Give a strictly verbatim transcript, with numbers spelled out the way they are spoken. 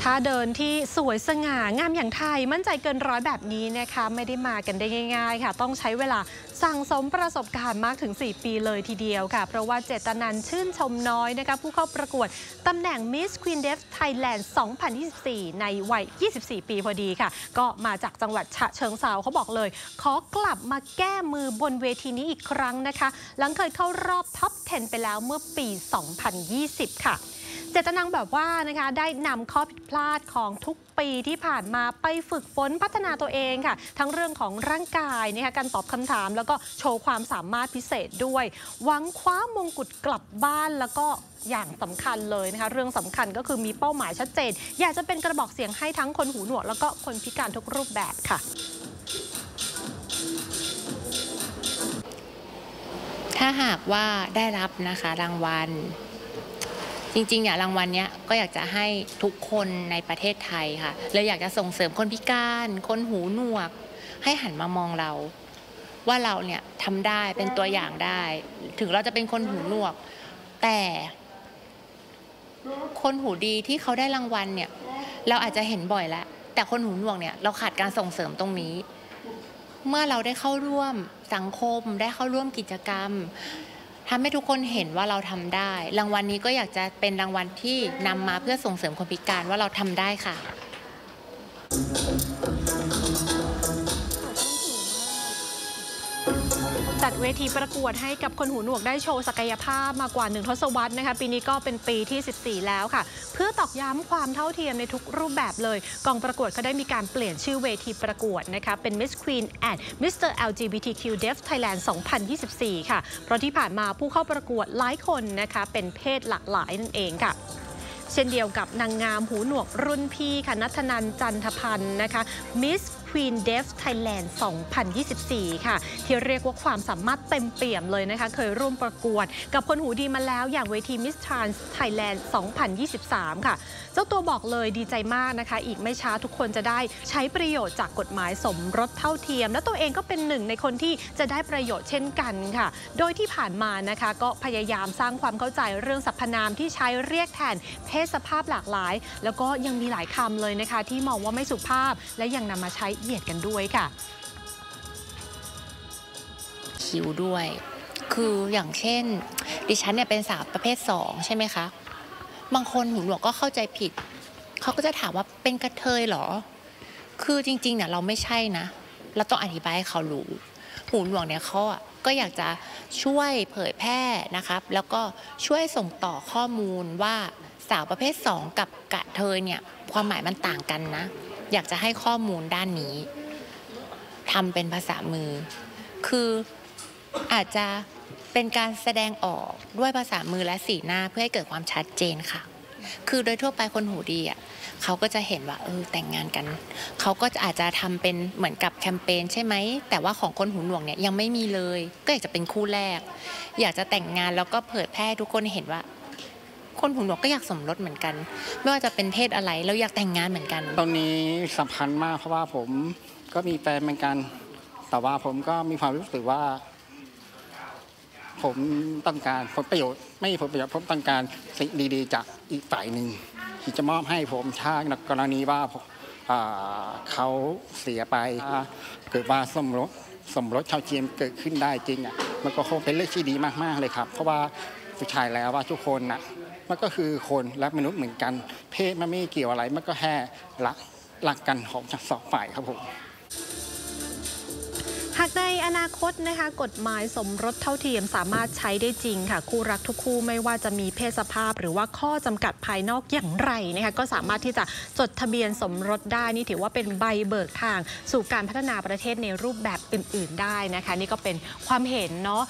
ถ้าเดินที่สวยสง่างามอย่างไทยมั่นใจเกินร้อยแบบนี้นะคะไม่ได้มากันได้ง่ายๆค่ะต้องใช้เวลาสั่งสมประสบการณ์มากถึงสี่ปีเลยทีเดียวค่ะเพราะว่าเจตนันชื่นชมน้อยนะคะผู้เข้าประกวดตำแหน่ง Miss Queen Deaf Thailand สองพันยี่สิบสี่ ในวัยยี่สิบสี่ปีพอดีค่ะก็มาจากจังหวัดฉะเชิงเทราเขาบอกเลยขอกลับมาแก้มือบนเวทีนี้อีกครั้งนะคะหลังเคยเข้ารอบท็อปสิบไปแล้วเมื่อปีสองพันยี่สิบค่ะเจตนังแบบว่านะคะได้นำข้อผิดพลาดของทุกปีที่ผ่านมาไปฝึกฝนพัฒนาตัวเองค่ะทั้งเรื่องของร่างกายนะคะการตอบคำถามแล้วก็โชว์ความสามารถพิเศษด้วยหวังคว้ามงกุฎกลับบ้านแล้วก็อย่างสำคัญเลยนะคะเรื่องสำคัญก็คือมีเป้าหมายชัดเจนอยากจะเป็นกระบอกเสียงให้ทั้งคนหูหนวกแล้วก็คนพิการทุกรูปแบบค่ะถ้าหากว่าได้รับนะคะรางวัลจริงๆเนี่ยรางวัลเนี้ยก็อยากจะให้ทุกคนในประเทศไทยค่ะเลยอยากจะส่งเสริมคนพิการคนหูหนวกให้หันมามองเราว่าเราเนี่ยทำได้เป็นตัวอย่างได้ถึงเราจะเป็นคนหูหนวกแต่คนหูดีที่เขาได้รางวัลเนี่ยเราอาจจะเห็นบ่อยแล้วแต่คนหูหนวกเนี่ยเราขาดการส่งเสริมตรงนี้เมื่อเราได้เข้าร่วมสังคมได้เข้าร่วมกิจกรรมทำให้ทุกคนเห็นว่าเราทำได้รางวัลนี้ก็อยากจะเป็นรางวัลที่นำมาเพื่อส่งเสริมคนพิการว่าเราทำได้ค่ะจัดเวทีประกวดให้กับคนหูหนวกได้โชว์ศักยภาพมากว่าหนึ่งทศวรรษนะคะปีนี้ก็เป็นปีที่สิบสี่แล้วค่ะเพื่อตอกย้ำความเท่าเทียมในทุกรูปแบบเลยกองประกวดก็ได้มีการเปลี่ยนชื่อเวทีประกวดนะคะเป็น Miss Queen and มิสเตอร์ แอล จี บี ที คิว Deaf Thailand สองพันยี่สิบสี่ค่ะเพราะที่ผ่านมาผู้เข้าประกวดหลายคนนะคะเป็นเพศหลากหลายนั่นเองค่ะเช่นเดียวกับนางงามหูหนวกรุ่นพี่ค่ะณัฐนันท์จันทพันธ์นะคะ Miss Queen Deaf Thailand สองพันยี่สิบสี่ค่ะที่เรียกว่าความสามารถเต็มเปี่ยมเลยนะคะเคยร่วมประกวดกับคนหูดีมาแล้วอย่างเวที Miss Trans Thailand สองพันยี่สิบสามค่ะเจ้าตัวบอกเลยดีใจมากนะคะอีกไม่ช้าทุกคนจะได้ใช้ประโยชน์จากกฎหมายสมรสเท่าเทียมและตัวเองก็เป็นหนึ่งในคนที่จะได้ประโยชน์เช่นกันค่ะโดยที่ผ่านมานะคะก็พยายามสร้างความเข้าใจเรื่องสรรพนามที่ใช้เรียกแทนเพศสภาพหลากหลายแล้วก็ยังมีหลายคำเลยนะคะที่มองว่าไม่สุภาพและยังนำมาใช้เหยียดกันด้วยค่ะคิวด้วยคืออย่างเช่นดิฉันเนี่ยเป็นสาวประเภทสองใช่ไหมคะบางคนหูหนวกก็เข้าใจผิดเขาก็จะถามว่าเป็นกระเทยเหรอคือจริงๆเนี่ยเราไม่ใช่นะเราต้องอธิบายให้เขารู้หูหนวกเนี่ยเขาก็อยากจะช่วยเผยแพร่นะครับแล้วก็ช่วยส่งต่อข้อมูลว่าสาวประเภทสองกับกระเทยเนี่ยความหมายมันต่างกันนะอยากจะให้ข้อมูลด้านนี้ทำเป็นภาษามือคืออาจจะเป็นการแสดงออกด้วยภาษามือและสีหน้าเพื่อให้เกิดความชัดเจนค่ะคือโดยทั่วไปคนหูดีอ่ะเขาก็จะเห็นว่าเออแต่งงานกันเขาก็อาจจะทำเป็นเหมือนกับแคมเปญใช่ไหมแต่ว่าของคนหูหนวกเนี่ยยังไม่มีเลยก็อยากจะเป็นคู่แรกอยากจะแต่งงานแล้วก็เผยแพร่ทุกคนเห็นว่าคนหูหนวกก็อยากสมรสเหมือนกันไม่ว่าจะเป็นเพศอะไรเราอยากแต่งงานเหมือนกันตรงนี้สำคัญมากเพราะว่าผมก็มีแฟนเหมือนกันแต่ว่าผมก็มีความรู้สึกว่าผมต้องการผลประโยชน์ไม่ผลประโยชน์ผมต้องการสิ่งดีๆจากอีกฝ่ายหนึ่งที่จะมอบให้ผมถ้ากรณีว่าเขาเสียไปเกิดว่าสมรสสมรสเท่าเทียมเกิดขึ้นได้จริงอ่ะมันก็คงเป็นเรื่องที่ดีมากๆเลยครับเพราะว่าสุดท้ายแล้วว่าทุกคนน่ะมันก็คือคนและมนุษย์เหมือนกันเพศมันไม่เกี่ยวอะไรมันก็แค่รักรักกันของทั้งสองฝ่ายครับผมหากในอนาคตนะคะกฎหมายสมรสเท่าเทียมสามารถใช้ได้จริงค่ะคู่รักทุกคู่ไม่ว่าจะมีเพศสภาพหรือว่าข้อจำกัดภายนอกอย่างไรนะคะก็สามารถที่จะจดทะเบียนสมรสได้นี่ถือว่าเป็นใบเบิกทางสู่การพัฒนาประเทศในรูปแบบอื่นๆได้นะคะนี่ก็เป็นความเห็นเนาะ